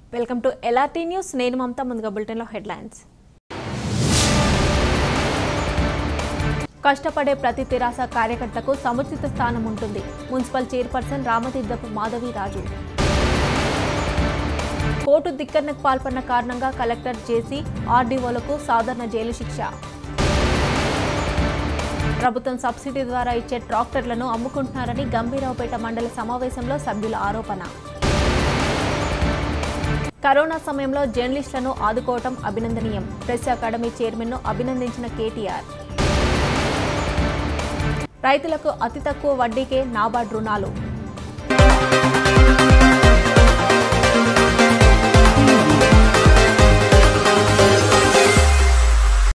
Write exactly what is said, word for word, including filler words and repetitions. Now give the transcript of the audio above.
Welcome to LRT news. నేను మమతా. ముందుగా బులెటిన్లో హెడ్లైన్స్. కష్టపడే ప్రతి తెరాస కార్యకర్తకు సముచిత స్థానం ఉంటుంది. Municipal chairperson Ramatheerthapu Madhaviraju. Court ధిక్కరణకు పాల్పడిన కారణంగా కలెక్టర్ జేసీ ఆర్డీఓలకు సాధారణ జైలు శిక్ష. ప్రభుత్వం సబ్సిడీ ద్వారా ఇచ్చే ట్రాక్టర్లను అమ్ముకుంటున్నారని గంభీరావుపేట మండల సమావేశంలో సభ్యుల ఆరోపణ. కరోనా సమయంలో జర్నలిస్టులను ఆదుకోవటం అభినందనీయం. ప్రెస్ అకాడమీ చైర్మన్ను అభినందించిన కేటీఆర్. రైతులకు అతి తక్కువ వడ్డీకే నాబార్డ్ రుణాలు.